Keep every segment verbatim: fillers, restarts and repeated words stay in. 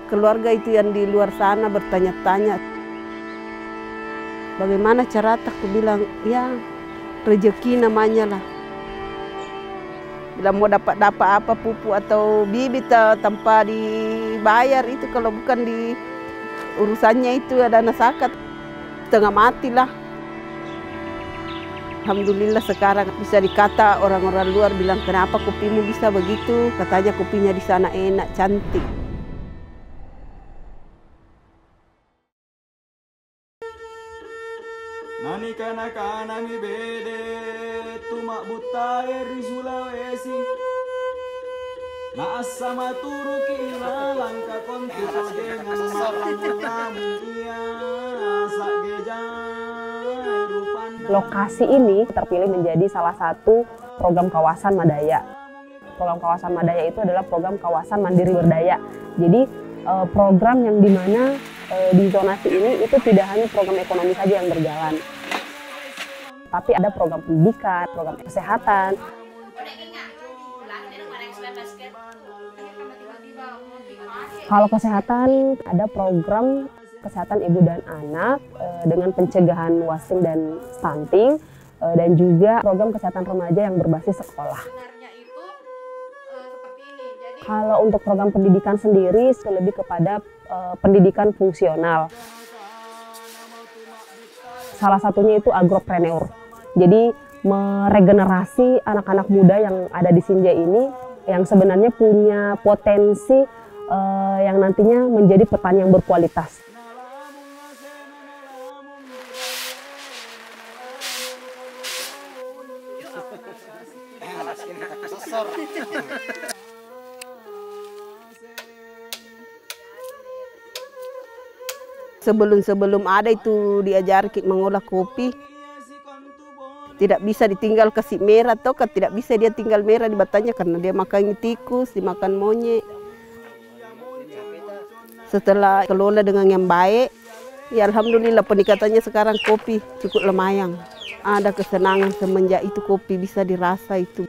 keluarga itu yang di luar sana bertanya-tanya, bagaimana cara aku bilang, ya rezeki namanya lah. Bila mau dapat-dapat apa pupuk atau bibit tanpa dibayar itu, kalau bukan di urusannya itu ada nasakat, setengah mati lah. Alhamdulillah sekarang bisa dikata orang-orang luar bilang, kenapa kopimu bisa begitu? Katanya kopinya di sana enak, cantik. Nani kana-kana mi bede tumak butai ri Sulawesi. Na sama turu kira langka kontito dengan malamu iya sak gejai rupan. Lokasi ini terpilih menjadi salah satu program kawasan Madaya. Program kawasan Madaya itu adalah program kawasan mandiri berdaya. Jadi program yang dimana di zonasi ini itu tidak hanya program ekonomi saja yang berjalan, tapi ada program pendidikan, program kesehatan. Kalau kesehatan, ada program kesehatan ibu dan anak dengan pencegahan wasting dan stunting, dan juga program kesehatan remaja yang berbasis sekolah. Kalau untuk program pendidikan sendiri lebih kepada uh, pendidikan fungsional. Salah satunya itu agropreneur. Jadi meregenerasi anak-anak muda yang ada di Sinjai ini yang sebenarnya punya potensi uh, yang nantinya menjadi petani yang berkualitas. Sebelum-sebelum ada itu diajar mengolah kopi, tidak bisa ditinggal kasih merah atau tidak bisa dia tinggal merah di batanya karena dia makan tikus, dimakan monyet. Setelah kelola dengan yang baik, ya alhamdulillah peningkatannya sekarang kopi cukup lumayan. Ada kesenangan semenjak itu kopi bisa dirasa itu.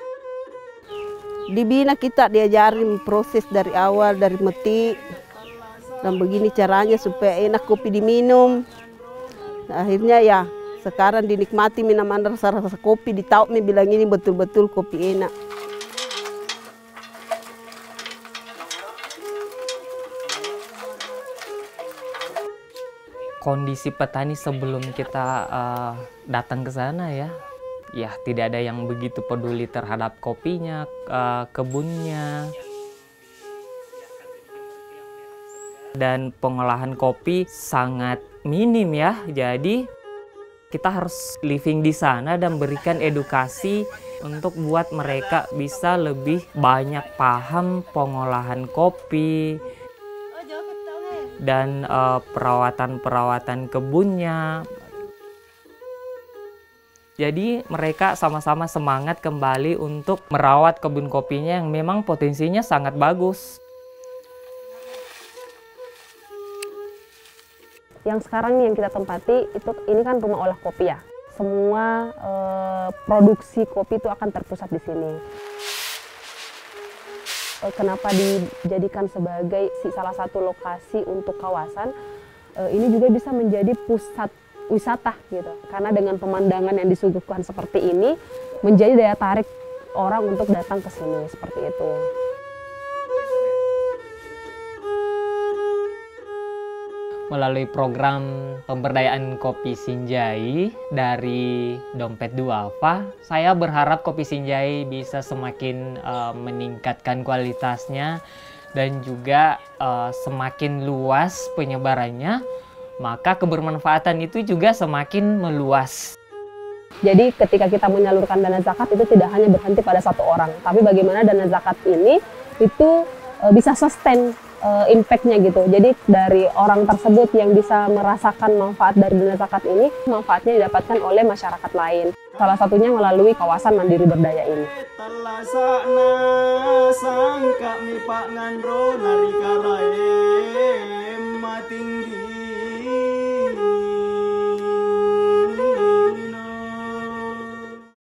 Di Bina kita diajarin proses dari awal, dari metik. Dan begini caranya supaya enak kopi diminum. Nah, akhirnya ya sekarang dinikmati minuman rasa-rasa kopi di Taupmi bilang ini betul-betul kopi enak. Kondisi petani sebelum kita uh, datang ke sana ya, ya tidak ada yang begitu peduli terhadap kopinya, uh, kebunnya. Dan pengolahan kopi sangat minim ya, jadi kita harus living di sana dan berikan edukasi untuk buat mereka bisa lebih banyak paham pengolahan kopi dan perawatan-perawatan uh, kebunnya. Jadi mereka sama-sama semangat kembali untuk merawat kebun kopinya yang memang potensinya sangat bagus. Yang sekarang yang kita tempati itu ini kan rumah olah kopi ya. Semua e, produksi kopi itu akan terpusat di sini. E, kenapa dijadikan sebagai salah satu lokasi untuk kawasan? E, ini juga bisa menjadi pusat wisata gitu. Karena dengan pemandangan yang disuguhkan seperti ini menjadi daya tarik orang untuk datang ke sini seperti itu. Melalui program pemberdayaan kopi Sinjai dari Dompet Duafa, saya berharap kopi Sinjai bisa semakin uh, meningkatkan kualitasnya dan juga uh, semakin luas penyebarannya, maka kebermanfaatan itu juga semakin meluas. Jadi ketika kita menyalurkan dana zakat itu tidak hanya berhenti pada satu orang, tapi bagaimana dana zakat ini itu uh, bisa sustain impact-nya gitu. Jadi dari orang tersebut yang bisa merasakan manfaat dari dana zakat ini, manfaatnya didapatkan oleh masyarakat lain. Salah satunya melalui kawasan mandiri berdaya ini. Sangka mi pak ngandro nari karae tinggi